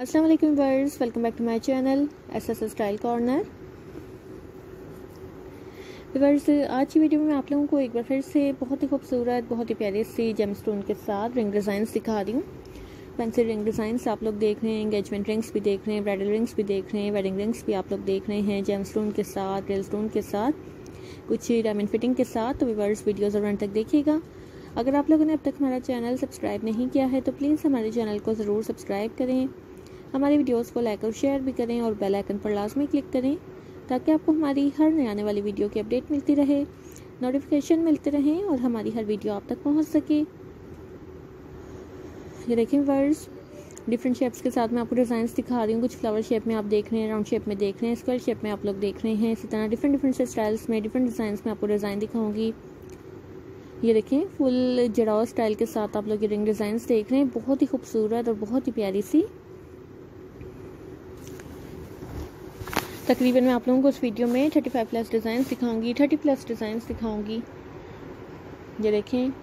अस्सलाम वालेकुम viewers, welcome back to my channel SS style corner. Viewers, आज की वीडियो में आप लोगों को एक बार फिर से बहुत ही खूबसूरत, बहुत ही प्यारे सी जेमस्टोन के साथ रिंग डिज़ाइंस दिखा रही हूँ। फैंसी रिंग डिज़ाइंस आप लोग देख रहे हैं, एंगेजमेंट रिंग्स भी देख रहे हैं, ब्राइडल रिंग्स भी देख रहे हैं, वेडिंग रिंग्स भी आप लोग देख रहे हैं, जेमस्टोन के साथ, रियल स्टोन के साथ, कुछ डायमंड फिटिंग के साथ। तो व्यूअर्स, वीडियो ज़रूर अंत तक देखिएगा। अगर आप लोगों ने अब तक हमारा चैनल सब्सक्राइब नहीं किया है तो प्लीज़ हमारे चैनल को ज़रूर सब्सक्राइब करें, हमारी वीडियोस को लाइक और शेयर भी करें और बेल आइकन पर लाजमी क्लिक करें ताकि आपको हमारी हर नई आने वाली वीडियो की अपडेट मिलती रहे, नोटिफिकेशन मिलते रहें और हमारी हर वीडियो आप तक पहुंच सके। ये देखें व्यूअर्स, डिफरेंट शेप्स के साथ मैं आपको डिज़ाइंस दिखा रही हूँ। कुछ फ्लावर शेप में आप देख रहे हैं, राउंड शेप में देख रहे हैं, स्क्वायर शेप में आप लोग देख रहे हैं। इसी तरह डिफरेंट डिफरेंट से स्टाइल्स में, डिफरेंट डिज़ाइंस में आपको डिज़ाइन दिखाऊंगी। ये देखें, फुल जड़ाव स्टाइल के साथ आप लोग ये रिंग डिज़ाइंस देख रहे हैं, बहुत ही खूबसूरत और बहुत ही प्यारी सी। तकरीबन मैं आप लोगों को इस वीडियो में 35 प्लस डिज़ाइंस दिखाऊंगी, 30 प्लस डिज़ाइंस दिखाऊंगी। ये देखें,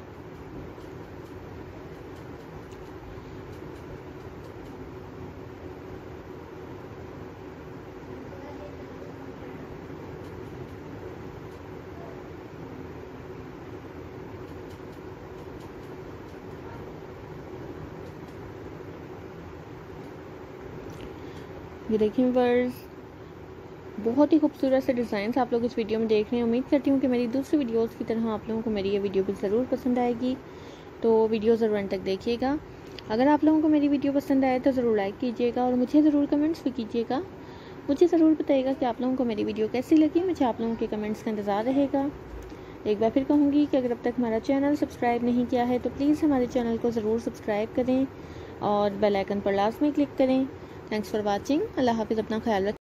ये देखें व्यूअर्स, बहुत ही खूबसूरत से डिज़ाइंस आप लोग इस वीडियो में देख रहे हैं। उम्मीद करती हूँ कि मेरी दूसरी वीडियोस की तरह आप लोगों को मेरी ये वीडियो भी ज़रूर पसंद आएगी, तो वीडियो ज़रूर अंत तक देखिएगा। अगर आप लोगों को मेरी वीडियो पसंद आए तो ज़रूर लाइक कीजिएगा और मुझे ज़रूर कमेंट्स भी कीजिएगा। मुझे ज़रूर बताइएगा कि आप लोगों को मेरी वीडियो कैसी लगी। मुझे आप लोगों के कमेंट्स का इंतज़ार रहेगा। एक बार फिर कहूँगी कि अगर अब तक हमारा चैनल सब्सक्राइब नहीं किया है तो प्लीज़ हमारे चैनल को ज़रूर सब्सक्राइब करें और बेल आइकन पर लाजमी क्लिक करें। Thanks for watching. अल्लाह हाफिज़। अपना ख्याल रखें।